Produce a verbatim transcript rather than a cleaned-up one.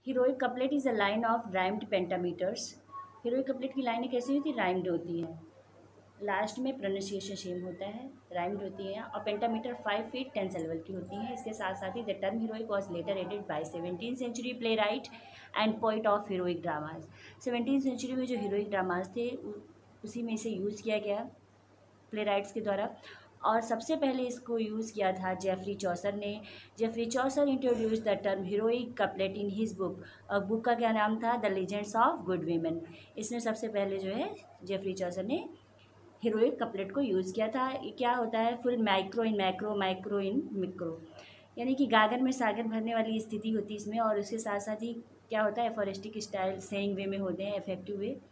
Heroic couplet is a line of rhymed pentameters. Heroic couplet की लाइनें कैसी होती है? राइम्ड होती हैं, लास्ट में प्रोनाउंसिएशन सेम होता है, राइम्ड होती हैं और pentameter five feet ten syllable की होती हैं। इसके साथ साथ ही the term heroic was later added by seventeen century playwright and poet of heroic dramas. Seventeen century में जो हीरोइक ड्रामाज थे उसी में इसे यूज़ किया गया प्ले राइट्स के द्वारा, और सबसे पहले इसको यूज़ किया था जेफरी चौसर ने। Geoffrey Chaucer introduce the term heroic couplet in his book. और बुक का क्या नाम था? The legends of good women. इसमें सबसे पहले जो है जेफरी चौसर ने हीरोइक कपलेट को यूज़ किया था। ये क्या होता है? Full micro in macro, micro in micro, यानी कि गागर में सागर भरने वाली स्थिति होती है इसमें। और उसके साथ साथ ही क्या होता है? एफोरिस्टिक स्टाइल सेइंग वे में होते हैं, इफेक्टिव वे।